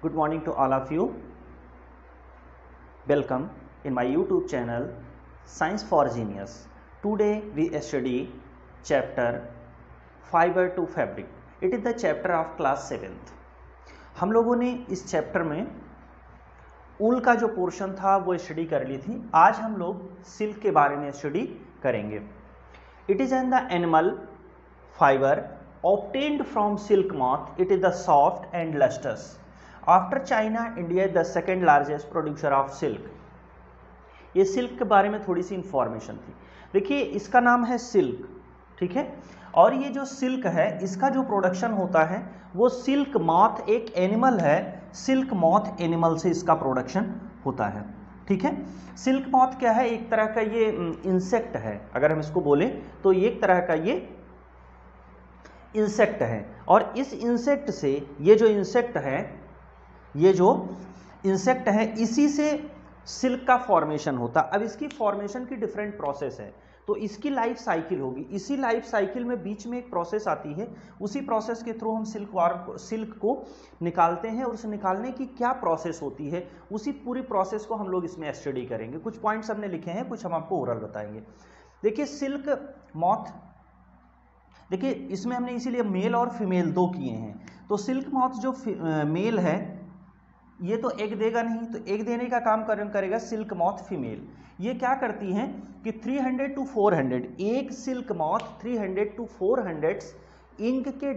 Good morning to all of you. Welcome in my YouTube channel Science for Genius. Today we study chapter Fiber to Fabric. It is the chapter of class 7th. हम लोगों ने इस chapter में ऊल का जो portion था वो study कर ली थी। आज हम लोग सिल्क के बारे में स्टडी करेंगे। It is an the animal fibre obtained from silk moth. It is the soft and lustrous. After China, India is the second largest producer of silk. ये सिल्क के बारे में थोड़ी सी इंफॉर्मेशन थी। देखिए इसका नाम है सिल्क, ठीक है। और ये जो सिल्क है इसका जो प्रोडक्शन होता है वो सिल्क मॉथ एक एनिमल है, सिल्क मॉथ एनिमल से इसका प्रोडक्शन होता है, ठीक है। सिल्क मॉथ क्या है? एक तरह का ये इंसेक्ट है। अगर हम इसको बोले तो एक तरह का ये इंसेक्ट है और इस इंसेक्ट से ये जो इंसेक्ट है इसी से सिल्क का फॉर्मेशन होता। अब इसकी फॉर्मेशन की डिफरेंट प्रोसेस है, तो इसकी लाइफ साइकिल होगी। इसी लाइफ साइकिल में बीच में एक प्रोसेस आती है, उसी प्रोसेस के थ्रू हम सिल्क को निकालते हैं और उसे निकालने की क्या प्रोसेस होती है उसी पूरी प्रोसेस को हम लोग इसमें स्टडी करेंगे। कुछ पॉइंट्स हमने लिखे हैं, कुछ हम आपको ओरल बताएंगे। देखिए सिल्क मॉथ, देखिए इसमें हमने इसीलिए मेल और फीमेल दो किए हैं। तो सिल्क मॉथ जो मेल है ये तो एग देगा नहीं, तो एग देने का काम करेगा सिल्क मॉथ फीमेल। ये क्या करती हैं कि 300 to 400 एक सिल्क मॉथ 300 to 400 इंक के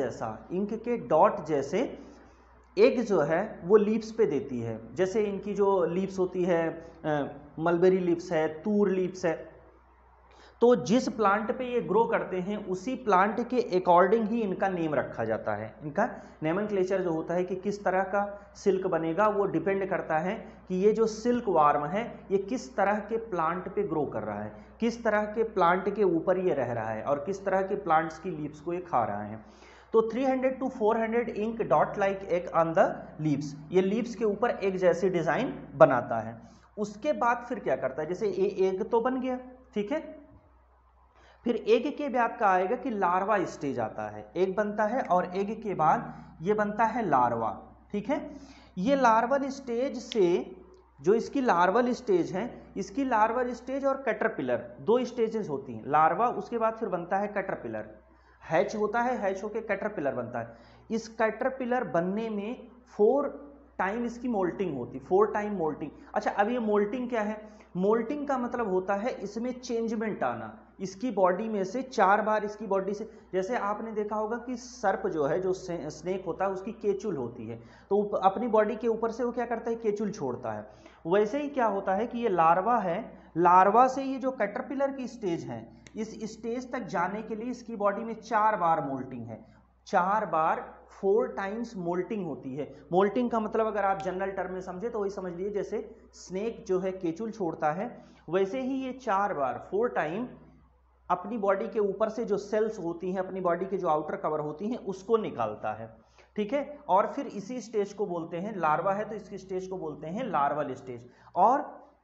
डॉट जैसे एग जो है वो लीव्स पे देती है। जैसे इनकी जो लीव्स होती है मलबेरी लीव्स है, तूर लीव्स है, तो जिस प्लांट पे ये ग्रो करते हैं उसी प्लांट के अकॉर्डिंग ही इनका नेम रखा जाता है। इनका नोमेनक्लेचर जो होता है कि किस तरह का सिल्क बनेगा वो डिपेंड करता है कि ये जो सिल्क वार्म है ये किस तरह के प्लांट पे ग्रो कर रहा है, किस तरह के प्लांट के ऊपर ये रह रहा है और किस तरह के प्लांट्स की लीव्स को ये खा रहा है। तो 300 to 400 ink dot like egg on the leaves, ये लीव्स के ऊपर एक जैसी डिजाइन बनाता है। उसके बाद फिर क्या करता है, जैसे ये एग तो बन गया, ठीक है। फिर एग के बाद का आएगा कि लार्वा स्टेज आता है। एग बनता है और एग के बाद ये बनता है लार्वा, ठीक है। ये लार्वल स्टेज से जो इसकी लार्वल स्टेज है, इसकी लार्वल स्टेज और कैटरपिलर दो स्टेजेस होती हैं। लार्वा उसके बाद फिर बनता है कैटरपिलर, हैच होता है, हैच होके कैटरपिलर बनता है। इस कैटरपिलर बनने में 4 टाइम इसकी मोल्टिंग होती, 4 टाइम मोल्टिंग। अच्छा अब ये मोल्टिंग क्या है? मोल्टिंग का मतलब होता है इसमें चेंजमेंट आना, इसकी बॉडी में से 4 बार इसकी बॉडी से, जैसे आपने देखा होगा कि सर्प जो है, जो स्नेक होता है उसकी केचुल होती है, तो अपनी बॉडी के ऊपर से वो क्या करता है, केचुल छोड़ता है। वैसे ही क्या होता है कि ये लार्वा है, लार्वा से ये जो कैटरपिलर की स्टेज है, इस स्टेज तक जाने के लिए इसकी बॉडी में 4 बार मोल्टिंग है, 4 बार 4 टाइम्स मोल्टिंग होती है। मोल्टिंग का मतलब अगर आप जनरल टर्म में समझे तो वही समझ लीजिए जैसे स्नेक जो है केचुल छोड़ता है, वैसे ही ये 4 बार 4 टाइम अपनी बॉडी के ऊपर से जो सेल्स होती हैं, अपनी बॉडी के जो आउटर कवर होती हैं उसको निकालता है, ठीक है। और फिर इसी स्टेज को बोलते हैं, लार्वा है तो इसकी स्टेज को बोलते हैं लार्वल स्टेज। और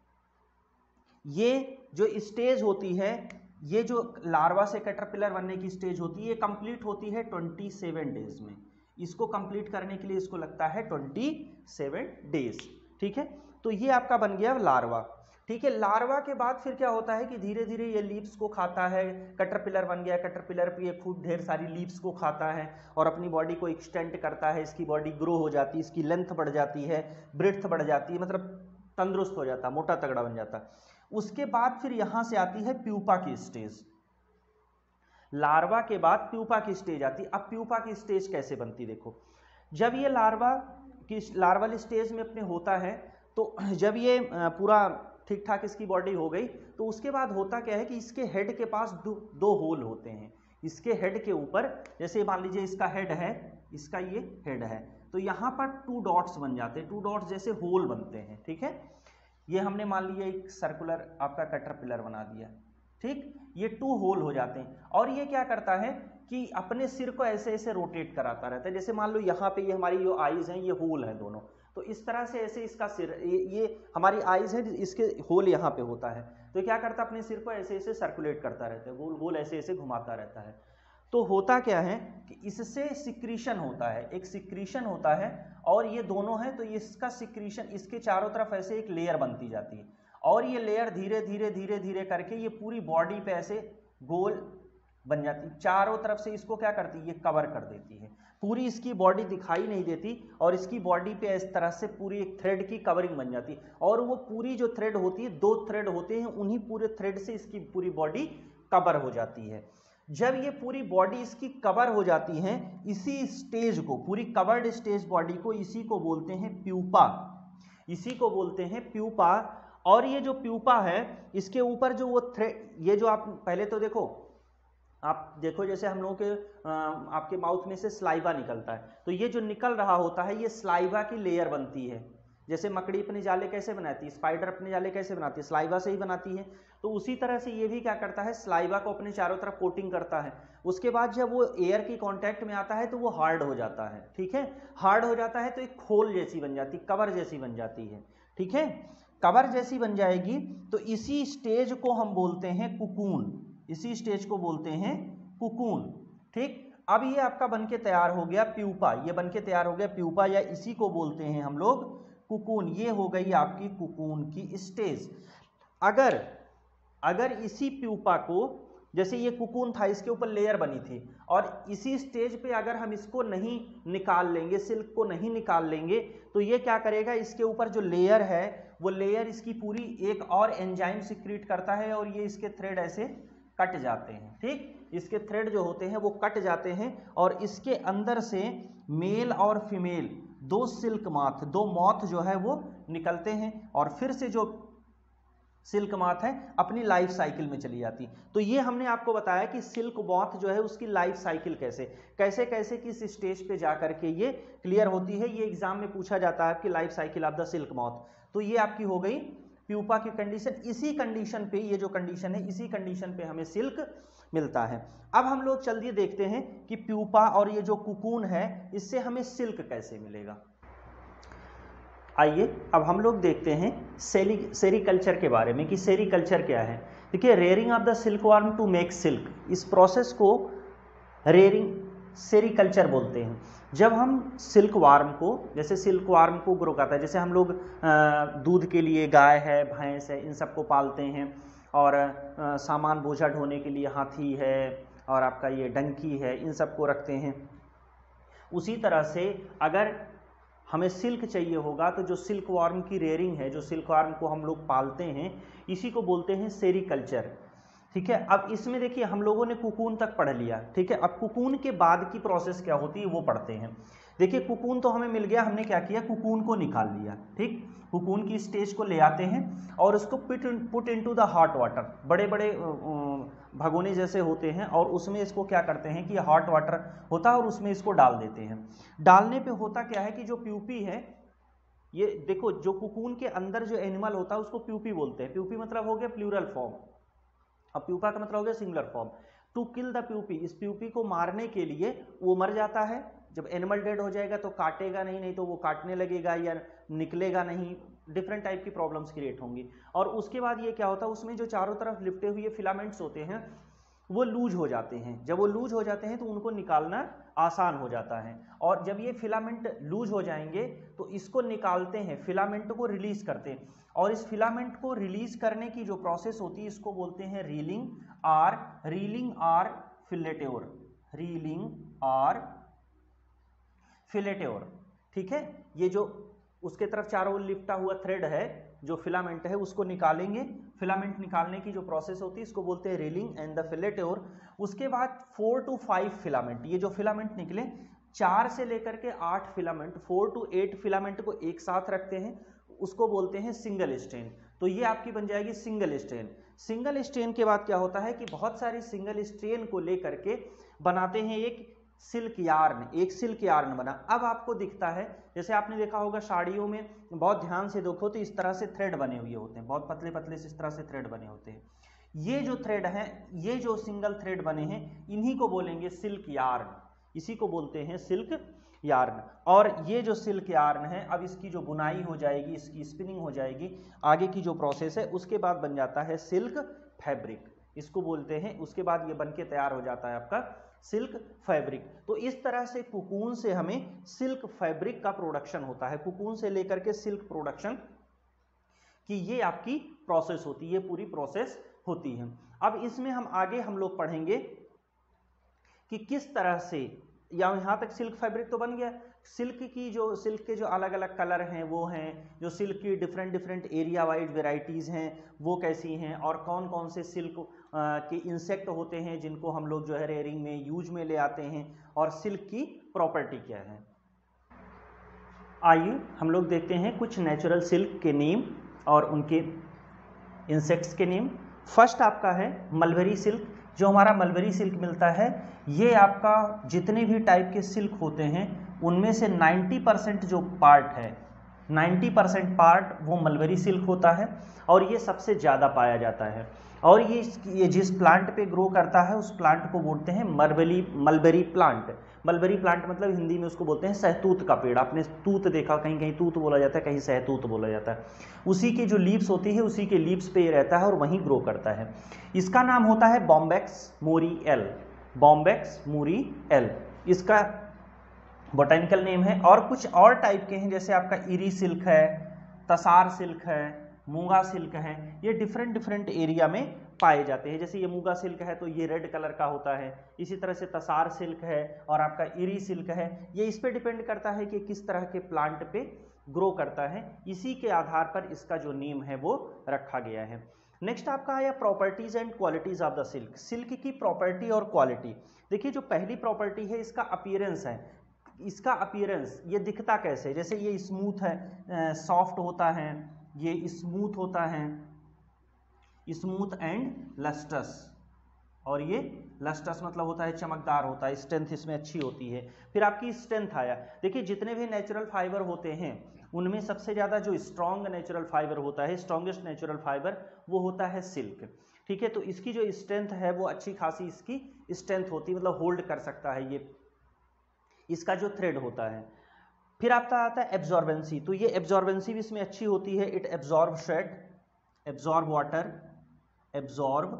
ये जो स्टेज होती है, ये जो लार्वा से कैटरपिलर बनने की स्टेज होती है, ये कंप्लीट होती है 27 डेज में। इसको कंप्लीट करने के लिए इसको लगता है 27 डेज, ठीक है। तो ये आपका बन गया लार्वा, ठीक है। लार्वा के बाद फिर क्या होता है कि धीरे धीरे ये लीव्स को खाता है, कैटरपिलर बन गया, कैटरपिलर पे ये खूब ढेर सारी लीव्स को खाता है और अपनी बॉडी को एक्सटेंड करता है, इसकी बॉडी ग्रो हो जाती है, इसकी लेंथ बढ़ जाती है, ब्रेड्थ बढ़ जाती है, मतलब तंदुरुस्त हो जाता है, मोटा तगड़ा बन जाता है। उसके बाद फिर यहां से आती है प्यूपा की स्टेज। लार्वा के बाद प्यूपा की स्टेज आती। अब प्यूपा की स्टेज कैसे बनती, देखो जब ये लार्वा की लार्वल स्टेज में अपने होता है, तो जब ये पूरा ठीक ठाक इसकी बॉडी हो गई तो उसके बाद होता क्या है कि इसके हेड के पास दो होल होते हैं। इसके हेड के ऊपर, जैसे मान लीजिए इसका हेड है, इसका ये हेड है, तो यहाँ पर 2 डॉट्स बन जाते हैं, 2 डॉट्स जैसे होल बनते हैं, ठीक है। ये हमने मान लिया एक सर्कुलर आपका कैटरपिलर बना दिया, ठीक। ये 2 होल हो जाते हैं और ये क्या करता है कि अपने सिर को ऐसे ऐसे रोटेट कराता रहता है। जैसे मान लो यहाँ पे ये हमारी जो आईज हैं ये होल है दोनों, तो इस तरह से ऐसे इसका सिर, ये हमारी आईज है, इसके होल यहाँ पे होता है, तो क्या करता है अपने सिर को ऐसे ऐसे सर्कुलेट करता रहता है, गोल गोल ऐसे ऐसे घुमाता रहता है। तो होता क्या है कि इससे सिक्रीशन होता है, एक सिक्रीशन होता है, और ये दोनों है तो इसका सिक्रीशन, इसके चारों तरफ ऐसे एक लेयर बनती जाती है, और ये लेयर धीरे धीरे धीरे धीरे करके ये पूरी बॉडी पे ऐसे गोल बन जाती है, चारों तरफ से इसको क्या करती है, ये कवर कर देती है, पूरी इसकी बॉडी दिखाई नहीं देती, और इसकी बॉडी पे इस तरह से पूरी एक थ्रेड की कवरिंग बन जाती है, और वो पूरी जो थ्रेड होती है, 2 थ्रेड होते हैं, उन्हीं पूरे थ्रेड से इसकी पूरी बॉडी कवर हो जाती है। जब ये पूरी बॉडी इसकी कवर हो जाती है, इसी स्टेज को, पूरी कवर्ड स्टेज बॉडी को, इसी को बोलते हैं प्यूपा, इसी को बोलते हैं प्यूपा। और ये जो प्यूपा है, इसके ऊपर जो वो थ्रेड, ये जो आप पहले तो देखो, आप देखो जैसे हम लोगों के आपके माउथ में से स्लाइवा निकलता है, तो ये जो निकल रहा होता है, ये स्लाइवा की लेयर बनती है। जैसे मकड़ी अपने जाले कैसे बनाती है, स्पाइडर अपने जाले कैसे बनाती है, स्लाइवा से ही बनाती है। तो उसी तरह से ये भी क्या करता है, स्लाइवा को अपने चारों तरफ कोटिंग करता है। उसके बाद जब वो एयर की कांटेक्ट में आता है तो वो हार्ड हो जाता है, ठीक है, हार्ड हो जाता है तो एक खोल जैसी बन जाती, कवर जैसी बन जाती है, ठीक है, कवर जैसी बन जाएगी। तो इसी स्टेज को हम बोलते हैं कुकून, इसी स्टेज को बोलते हैं कुकून, ठीक। अब ये आपका बनके तैयार हो गया प्यूपा, ये बनके तैयार हो गया प्यूपा, या इसी को बोलते हैं हम लोग कुकून। ये हो गई आपकी कुकून की स्टेज। अगर इसी प्यूपा को, जैसे ये कुकून था, इसके ऊपर लेयर बनी थी, और इसी स्टेज पे अगर हम इसको नहीं निकाल लेंगे, सिल्क को नहीं निकाल लेंगे, तो ये क्या करेगा, इसके ऊपर जो लेयर है, वो लेयर इसकी पूरी एक और एंजाइम सिक्रीट करता है, और ये इसके थ्रेड ऐसे कट जाते हैं, ठीक, इसके थ्रेड जो होते हैं वो कट जाते हैं, और इसके अंदर से मेल और फीमेल 2 सिल्क मॉथ, 2 मॉथ जो है वो निकलते हैं, और फिर से जो सिल्क मॉथ है अपनी लाइफ साइकिल में चली जाती। तो ये हमने आपको बताया कि सिल्क मॉथ जो है उसकी लाइफ साइकिल कैसे कैसे कैसे किस स्टेज पे जा करके ये क्लियर होती है, ये एग्जाम में पूछा जाता है आपकी life cycle of the silk moth. तो ये आपकी हो गई प्यूपा की कंडीशन। इसी कंडीशन पे, ये जो कंडीशन है, इसी कंडीशन पे हमें सिल्क मिलता है। अब हम लोग चलिए देखते हैं कि प्यूपा और ये जो कुकून है, इससे हमें सिल्क कैसे मिलेगा। आइए अब हम लोग देखते हैं सेरीकल्चर के बारे में कि सेरीकल्चर क्या है। देखिए, rearing of the silk worm to make silk, इस प्रोसेस को रेयरिंग सेरीकल्चर बोलते हैं। जब हम सिल्क वार्म को, जैसे सिल्क वार्म को ग्रो करता है, जैसे हम लोग दूध के लिए गाय है, भैंस है, इन सबको पालते हैं, और सामान बोझा ढोने के लिए हाथी है, और आपका ये डंकी है, इन सबको रखते हैं। उसी तरह से अगर हमें सिल्क चाहिए होगा, तो जो सिल्क वार्म की रेयरिंग है, जो सिल्क वार्म को हम लोग पालते हैं, इसी को बोलते हैं सेरीकल्चर, ठीक है। अब इसमें देखिए, हम लोगों ने कुकून तक पढ़ लिया, ठीक है। अब कुकून के बाद की प्रोसेस क्या होती है वो पढ़ते हैं। देखिए, कुकून तो हमें मिल गया, हमने क्या किया, कुकून को निकाल लिया, ठीक। कुकून की स्टेज को ले आते हैं और उसको put into the hot water, बड़े बड़े भगोने जैसे होते हैं, और उसमें इसको क्या करते हैं कि हॉट वाटर होता है और उसमें इसको डाल देते हैं। डालने पे होता क्या है कि जो प्यूपी है, ये देखो, जो कुकून के अंदर जो एनिमल होता है उसको प्यूपी बोलते हैं। प्यूपी मतलब हो गया प्लूरल फॉर्म, अब प्यूपा का मतलब हो गया singular form. To kill the pupae, इस प्यूपी को मारने के लिए वो मर जाता है। जब एनिमल डेड हो जाएगा तो काटेगा नहीं तो वो काटने लगेगा या निकलेगा नहीं, डिफरेंट टाइप की प्रॉब्लम्स क्रिएट होंगी। और उसके बाद ये क्या होता है, उसमें जो चारों तरफ लिपटे हुए फिलामेंट्स होते हैं वो लूज हो जाते हैं। जब वो लूज हो जाते हैं तो उनको निकालना आसान हो जाता है, और जब ये फिलामेंट लूज हो जाएंगे तो इसको निकालते हैं, फिलामेंट को रिलीज करते हैं, और इस फिलामेंट को रिलीज करने की जो प्रोसेस होती है इसको बोलते हैं reeling or filature, reeling or filature, ठीक है। ये जो उसके तरफ चारों ओर लिपटा हुआ थ्रेड है, जो फिलामेंट है, उसको निकालेंगे। फिलामेंट निकालने की जो प्रोसेस होती है इसको बोलते हैं रीलिंग एंड द फिलेट्योर। उसके बाद 4 to 5 फिलामेंट, ये जो फिलामेंट निकले, 4 से लेकर के 8 फिलामेंट, 4 to 8 फिलामेंट को एक साथ रखते हैं, उसको बोलते हैं सिंगल स्ट्रेन। तो ये आपकी बन जाएगी सिंगल स्ट्रेन। सिंगल स्ट्रेन के बाद क्या होता है कि बहुत सारी सिंगल स्ट्रेन को लेकर के बनाते हैं एक सिल्क यार्न, एक सिल्क यार्न बना। अब आपको दिखता है, जैसे आपने देखा होगा साड़ियों में, बहुत ध्यान से देखो तो इस तरह से थ्रेड बने हुए होते हैं, बहुत पतले पतले से इस तरह से थ्रेड बने होते हैं। ये जो थ्रेड हैं, ये जो सिंगल थ्रेड बने हैं, इन्हीं को बोलेंगे सिल्क यार्न, इसी को बोलते हैं सिल्क यार्न। और ये जो सिल्क यार्न है, अब इसकी जो बुनाई हो जाएगी, इसकी स्पिनिंग हो जाएगी, आगे की जो प्रोसेस है, उसके बाद बन जाता है सिल्क फैब्रिक, इसको बोलते हैं। उसके बाद ये बनके तैयार हो जाता है आपका सिल्क फैब्रिक। तो इस तरह से कुकून से हमें सिल्क फैब्रिक का प्रोडक्शन होता है, कुकून से लेकर के सिल्क प्रोडक्शन की ये आपकी प्रोसेस होती है, ये पूरी प्रोसेस होती है। अब इसमें हम लोग पढ़ेंगे कि किस तरह से, या यहां तक सिल्क फैब्रिक तो बन गया, सिल्क के जो अलग अलग कलर हैं वो हैं, जो सिल्क की डिफरेंट एरिया वाइज वेराइटीज हैं वो कैसी हैं, और कौन कौन से सिल्क के इंसेक्ट होते हैं जिनको हम लोग जो है रेयरिंग में यूज में ले आते हैं, और सिल्क की प्रॉपर्टी क्या है। आइए हम लोग देखते हैं कुछ नेचुरल सिल्क के नेम और उनके इंसेक्ट्स के नेम। फर्स्ट आपका है मलबरी सिल्क। जो हमारा मलबरी सिल्क मिलता है, ये आपका जितने भी टाइप के सिल्क होते हैं उनमें से 90% जो पार्ट है, 90% पार्ट वो मलबरी सिल्क होता है, और ये सबसे ज़्यादा पाया जाता है। और ये जिस प्लांट पे ग्रो करता है उस प्लांट को बोलते हैं मलबरी प्लांट। मलबरी प्लांट मतलब हिंदी में उसको बोलते हैं सहतूत का पेड़। आपने तूत देखा, कहीं कहीं तूत बोला जाता है, कहीं सहतूत बोला जाता है। उसी की जो लीव्स होती है उसी के लीव्स पे ये रहता है और वहीं ग्रो करता है। इसका नाम होता है Bombyx mori L, Bombyx mori L इसका बोटेनिकल नेम है। और कुछ और टाइप के हैं, जैसे आपका इरी सिल्क है, तसार सिल्क है, मूंगा सिल्क है, ये डिफरेंट एरिया में पाए जाते हैं। जैसे ये मूंगा सिल्क है तो ये रेड कलर का होता है, इसी तरह से तसार सिल्क है और आपका इरी सिल्क है। ये इस पे डिपेंड करता है कि किस तरह के प्लांट पे ग्रो करता है, इसी के आधार पर इसका जो नेम है वो रखा गया है। नेक्स्ट आपका आया properties and qualities of the silk. Silk की प्रॉपर्टी और क्वालिटी। देखिए जो पहली प्रॉपर्टी है इसका अपीयरेंस है। इसका अपीयरेंस ये दिखता कैसे, जैसे ये स्मूथ है, सॉफ्ट होता है, ये स्मूथ होता है, स्मूथ एंड लस्टस, और ये लस्टस मतलब होता है चमकदार होता है, स्ट्रेंथ इसमें अच्छी होती है। फिर आपकी स्ट्रेंथ आया। देखिए जितने भी नेचुरल फाइबर होते हैं उनमें सबसे ज़्यादा जो स्ट्रॉन्ग नेचुरल फाइबर होता है, स्ट्रॉन्गेस्ट नेचुरल फाइबर, वो होता है सिल्क। ठीक है, तो इसकी जो स्ट्रेंथ है वो अच्छी खासी इसकी स्ट्रेंथ होती है, मतलब होल्ड कर सकता है ये इसका जो थ्रेड होता है। फिर आपका आता है एब्जॉर्बेंसी। तो ये एब्जॉर्बेंसी भी इसमें अच्छी होती है। It absorb sweat, absorb water, absorb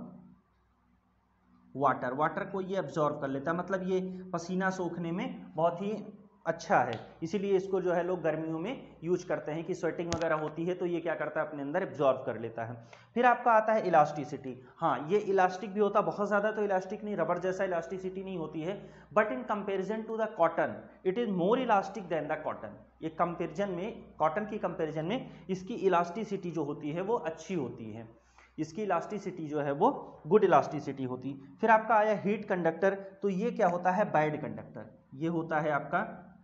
water, water को ये एब्जॉर्ब कर लेता है, मतलब ये पसीना सोखने में बहुत ही अच्छा है, इसीलिए इसको जो है लोग गर्मियों में यूज करते हैं कि स्वेटिंग वगैरह होती है तो ये क्या करता है अपने अंदर एब्जॉर्ब कर लेता है। फिर आपका आता है इलास्टिसिटी। हाँ, ये इलास्टिक भी होता है, बहुत ज़्यादा तो इलास्टिक नहीं, रबर जैसा इलास्टिसिटी नहीं होती है, but in comparison to the cotton it is more elastic than the cotton. ये कंपेरिजन में, कॉटन की कंपेरिजन में इसकी इलास्टिसिटी जो होती है वो अच्छी होती है, इसकी इलास्टिसिटी जो है वो गुड इलास्टिसिटी होती। फिर आपका आया हीट कंडक्टर। तो ये क्या होता है, बैड कंडक्टर। ये होता है आपका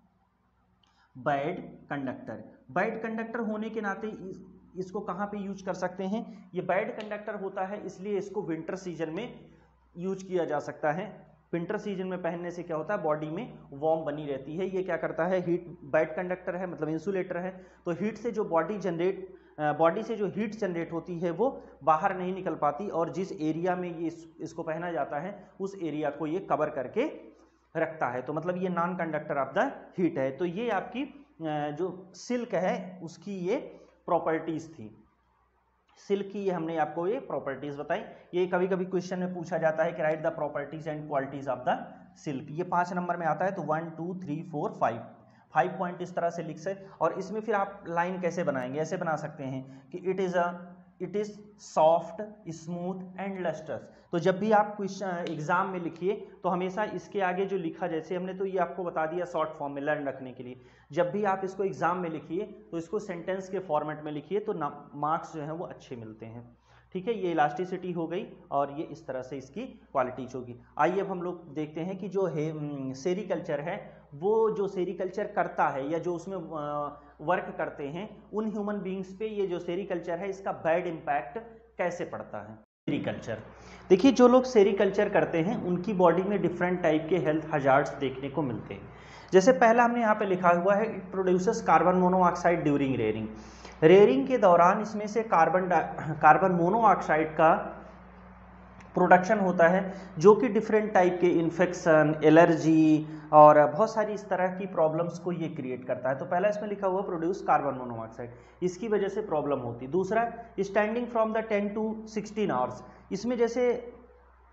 बैड कंडक्टर। बैड कंडक्टर होने के नाते इसको कहाँ पे यूज कर सकते हैं, ये बैड कंडक्टर होता है इसलिए इसको विंटर सीजन में यूज किया जा सकता है। विंटर सीजन में पहनने से क्या होता है, बॉडी में वार्म बनी रहती है। ये क्या करता है, हीट, बैड कंडक्टर है मतलब इंसुलेटर है, तो हीट से जो बॉडी से जो हीट जनरेट होती है वो बाहर नहीं निकल पाती, और जिस एरिया में ये इसको पहना जाता है उस एरिया को ये कवर करके रखता है। तो मतलब ये non conductor of the heat है। तो ये आपकी जो सिल्क है उसकी ये प्रॉपर्टीज थी। सिल्क की ये हमने आपको ये प्रॉपर्टीज बताई। ये कभी कभी क्वेश्चन में पूछा जाता है कि write the properties and qualities of the silk. ये 5 नंबर में आता है, तो 1 2 3 4 5 पॉइंट इस तरह से लिख सकते। और इसमें फिर आप लाइन कैसे बनाएंगे, ऐसे बना सकते हैं कि it is soft, smooth and lustres. तो जब भी आप क्वेश्चन एग्जाम में लिखिए तो हमेशा इसके आगे जो लिखा, जैसे हमने तो ये आपको बता दिया शॉर्ट फॉर्म में लर्न रखने के लिए, जब भी आप इसको एग्जाम में लिखिए तो इसको सेंटेंस के फॉर्मेट में लिखिए तो मार्क्स जो हैं वो अच्छे मिलते हैं। ठीक है, ये इलास्टिसिटी हो गई और ये इस तरह से इसकी क्वालिटीज होगी। आइए अब हम लोग देखते हैं कि जो सेरीकल्चर है, वो जो सेरीकल्चर करता है या जो उसमें वर्क करते हैं उन ह्यूमन बींग्स पे ये जो सेरीकल्चर है इसका बैड इम्पैक्ट कैसे पड़ता है। सेरीकल्चर, देखिए जो लोग सेरीकल्चर करते हैं उनकी बॉडी में डिफरेंट टाइप के हेल्थ हजार्ड्स देखने को मिलते हैं। जैसे पहला हमने यहाँ पे लिखा हुआ है, it produces carbon monoxide during rearing. Rearing के दौरान इसमें से कार्बन मोनोऑक्साइड का प्रोडक्शन होता है, जो कि डिफरेंट टाइप के इन्फेक्शन, एलर्जी और बहुत सारी इस तरह की प्रॉब्लम्स को ये क्रिएट करता है। तो पहला इसमें लिखा हुआ प्रोड्यूस कार्बन मोनोऑक्साइड, इसकी वजह से प्रॉब्लम होती है। दूसरा, standing from the 10 to 16 hours, इसमें जैसे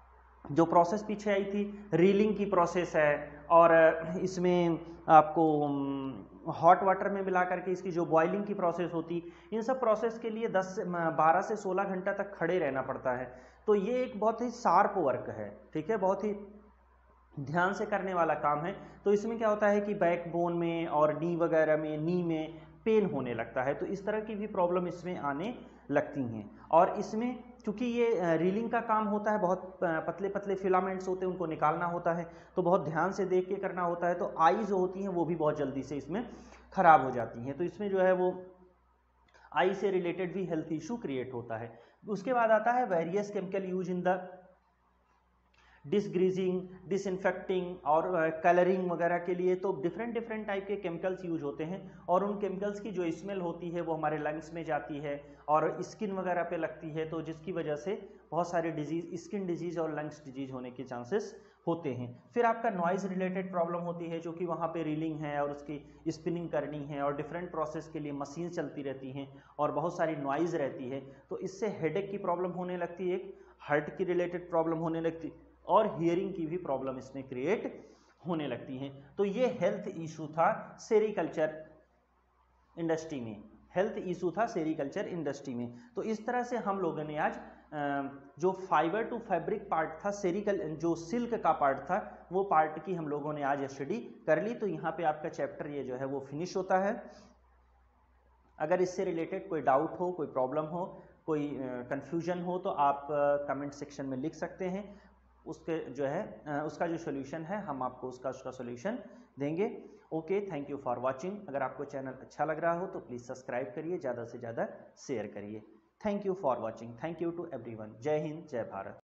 जो प्रोसेस पीछे आई थी रीलिंग की प्रोसेस है, और इसमें आपको हॉट वाटर में मिला करके इसकी जो बॉइलिंग की प्रोसेस होती, इन सब प्रोसेस के लिए 12 से 16 घंटा तक खड़े रहना पड़ता है। तो ये एक बहुत ही शार्प वर्क है, ठीक है, बहुत ही ध्यान से करने वाला काम है। तो इसमें क्या होता है कि बैकबोन में और नी वगैरह में, नी में पेन होने लगता है, तो इस तरह की भी प्रॉब्लम इसमें आने लगती हैं। और इसमें क्योंकि ये रीलिंग का काम होता है, बहुत पतले पतले फिलामेंट्स होते हैं, उनको निकालना होता है, तो बहुत ध्यान से देख के करना होता है, तो आई जो होती हैं वो भी बहुत जल्दी से इसमें खराब हो जाती हैं। तो इसमें जो है वो आई से रिलेटेड भी हेल्थ इशू क्रिएट होता है। उसके बाद आता है various chemical use in the degreasing, disinfecting और कलरिंग वगैरह के लिए। तो डिफरेंट टाइप के केमिकल्स यूज होते हैं, और उन केमिकल्स की जो स्मेल होती है वो हमारे लंग्स में जाती है और स्किन वगैरह पे लगती है, तो जिसकी वजह से बहुत सारे डिजीज, स्किन डिजीज और लंग्स डिजीज होने के चांसेस होते हैं। फिर आपका नॉइज रिलेटेड प्रॉब्लम होती है, जो कि वहाँ पे रीलिंग है और उसकी स्पिनिंग करनी है, और डिफरेंट प्रोसेस के लिए मशीन चलती रहती हैं और बहुत सारी नॉइज रहती है, तो इससे हेडेक की प्रॉब्लम होने लगती है, एक हार्ट की रिलेटेड प्रॉब्लम होने लगती है, और हियरिंग की भी प्रॉब्लम इसमें क्रिएट होने लगती हैं। तो ये हेल्थ इशू था सेरीकल्चर इंडस्ट्री में, हेल्थ इशू था सेरीकल्चर इंडस्ट्री में। तो इस तरह से हम लोगों ने आज जो फाइबर टू फैब्रिक पार्ट था, जो सिल्क का पार्ट था, वो पार्ट की हम लोगों ने आज स्टडी कर ली। तो यहाँ पे आपका चैप्टर ये जो है वो फिनिश होता है। अगर इससे रिलेटेड कोई डाउट हो, कोई प्रॉब्लम हो, कोई कंफ्यूजन हो, तो आप कमेंट सेक्शन में लिख सकते हैं। उसके जो है उसका जो सोल्यूशन है हम आपको उसका सोल्यूशन देंगे। Okay, thank you for watching. अगर आपको चैनल अच्छा लग रहा हो तो प्लीज़ सब्सक्राइब करिए, ज़्यादा से ज़्यादा शेयर करिए। Thank you for watching. Thank you to everyone. जय हिंद, जय भारत।